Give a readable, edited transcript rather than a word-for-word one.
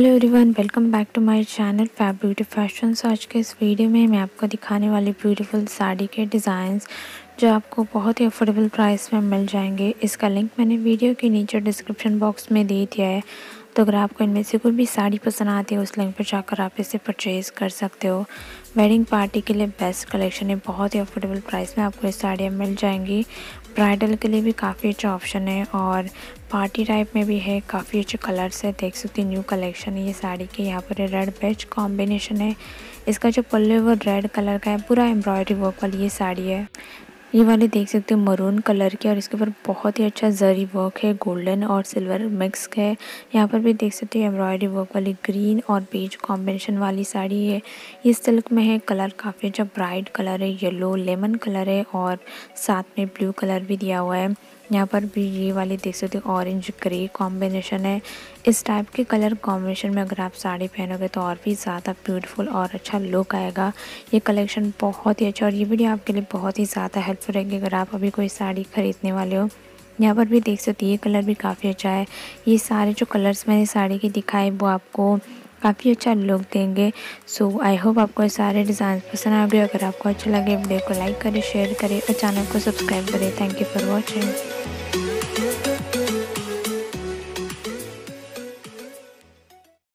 Hello everyone, welcome back to my channel Fab Beauty Fashions. आज के इस video में मैं आपको दिखाने वाली ब्यूटीफुल साड़ी के डिज़ाइंस जो आपको बहुत ही अफोर्डेबल प्राइस में मिल जाएंगे। इसका लिंक मैंने वीडियो के नीचे डिस्क्रिप्शन बॉक्स में दे दिया है, तो अगर आपको इनमें से कोई भी साड़ी पसंद आती है उस लिंक पर जाकर आप इसे परचेज़ कर सकते हो। वेडिंग पार्टी के लिए बेस्ट कलेक्शन है, बहुत ही अफोर्डेबल प्राइस में आपको ये साड़ियाँ मिल जाएंगी। ब्राइडल के लिए भी काफ़ी अच्छा ऑप्शन है और पार्टी टाइप में भी है। काफ़ी अच्छे कलर्स है, देख सकते हैं न्यू कलेक्शन है ये साड़ी के। यहाँ पर रेड बेज कॉम्बिनेशन है। इसका जो पल्लू है वो रेड कलर का है, पूरा एम्ब्रॉयडरी वर्क वाली ये साड़ी है। ये वाली देख सकते हो मरून कलर की, और इसके ऊपर बहुत ही अच्छा जरी वर्क है, गोल्डन और सिल्वर मिक्स है। यहाँ पर भी देख सकते हो एम्ब्रॉयडरी वर्क वाली ग्रीन और बेज कॉम्बिनेशन वाली साड़ी है। ये सिल्क में है, कलर काफ़ी अच्छा ब्राइट कलर है, येलो लेमन कलर है और साथ में ब्लू कलर भी दिया हुआ है। यहाँ पर भी ये वाली देख सकते हो ऑरेंज ग्रे कॉम्बिनेशन है। इस टाइप के कलर कॉम्बिनेशन में अगर आप साड़ी पहनोगे तो और भी ज़्यादा ब्यूटीफुल और अच्छा लुक आएगा। ये कलेक्शन बहुत ही अच्छा और ये वीडियो आपके लिए बहुत ही ज़्यादा हेल्पफुल रहेगी अगर आप अभी कोई साड़ी ख़रीदने वाले हो। यहाँ पर भी देख सकते हो ये कलर भी काफ़ी अच्छा है। ये सारे जो कलर्स मैंने साड़ी के दिखाए वो आपको काफ़ी अच्छा लुक देंगे। सो आई होप आपको ये सारे डिज़ाइन पसंद आ गए। अगर आपको अच्छा लगे वीडियो को लाइक करें, शेयर करें और चैनल को सब्सक्राइब करें। Thank you for watching.